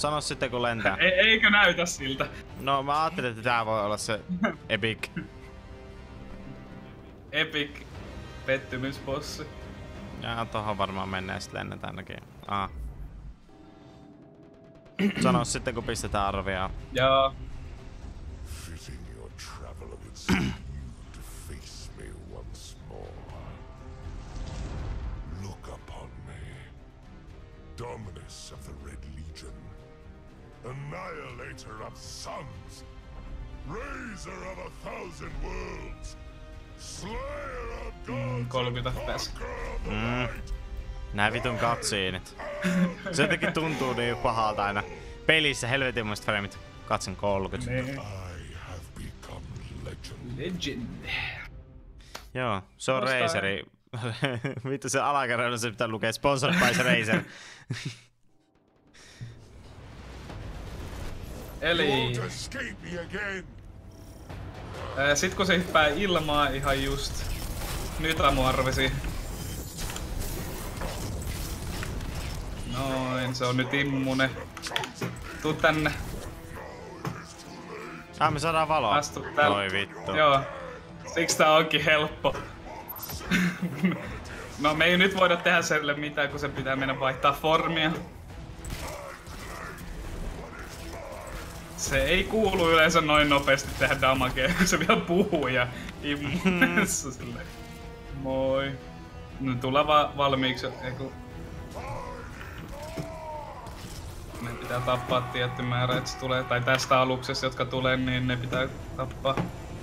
Sano sitten kun lentää. Eikö näytä siltä? No mä ajattelin, että tää voi olla se epic. Epic pettymysbossi. Ja tohon varmaan mennään ja sit lennetään ainakin. Aha. Sano sitten kun pistetään arvia. Joo. Dominus of the Red Legion, annihilator of suns, raiser of 1,000 worlds, slayer of gods, 30 fps. Nää vitun cutsceneit. Se jotenkin tuntuu niin pahalta aina. Pelissä helvetinmoiset frameit. Katson 30. I have become legend. Legend. Joo, se on Razeri. Vittu se alakerralla se pitää lukea Sponsored by Razer. Eli Won't escape me again. sit kun se hyppää ilmaa ihan just. Nyt Ramu arvisi. Noin, se on nyt immune. Tuu tänne. Me saadaan valoa. Astu tälle. Oi vittu. Joo. Siksi tää onkin helppo. No me ei nyt voida tehdä sille mitään, kun se pitää mennä vaihtaa formia. Se ei kuulu yleensä noin nopeasti tehdä damagea, kun se vielä puhuu ja immuunessa silleen. Moi. No tulla valmiiksi, eiku... Ne pitää tappaa tietty määrä, että se tulee, tai tästä aluksesta, jotka tulee, niin ne pitää tappaa.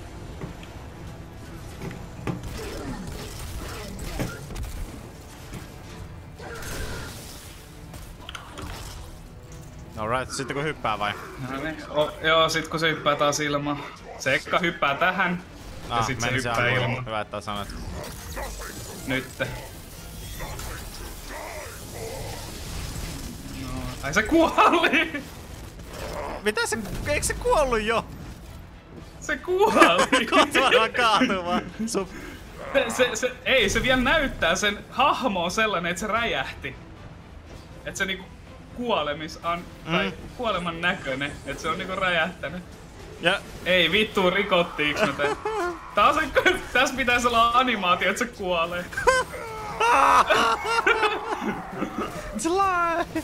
Alright, sitten kun hyppää vai? No niin. Joo, sit kun se hyppää taas ilmaan. Se ekka hyppää tähän, ja sit se hyppää ilmaan. Hyvä, että sanoit. Nytte. No, ai se kuoli! Mitä se, eikö se kuollut jo? Se kuoli! Kohta varmaan kaatuu vaan. Ei, se vielä näyttää, sen hahmo on sellainen, että se räjähti. Et se niinku tai kuoleman näköinen, että se on niinku räjähtänyt. Ja... Ei vittu, rikottiiks me tän? Tässä pitäisi olla animaatio, että se kuolee. It's a lie!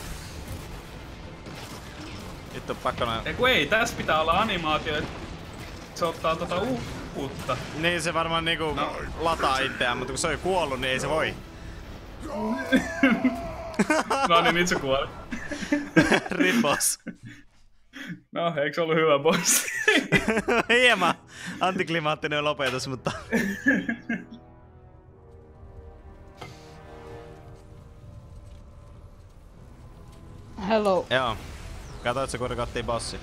Vittu pakko näin. Ei, tässä pitää olla animaatio, että se ottaa uutta. Niin se varmaan niinku lataa itseään, mutta kun se on kuollut, niin ei se voi. No niin, nyt se kuoli. Ripos. No, eikö se ollut hyvä bossi? Hieman antiklimaattinen lopetus, mutta... Hello. Joo. Katoitko kun rikottiin bossi?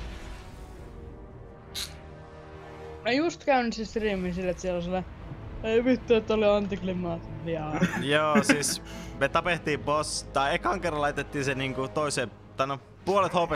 Mä just käynnissä striimin sille, että siellä on sellainen... Ei vittu, että oli antiklimaattinen. Joo, siis me tapettiin boss, tai ekan kerran laitettiin se niinku toiseen, tai no puolet HP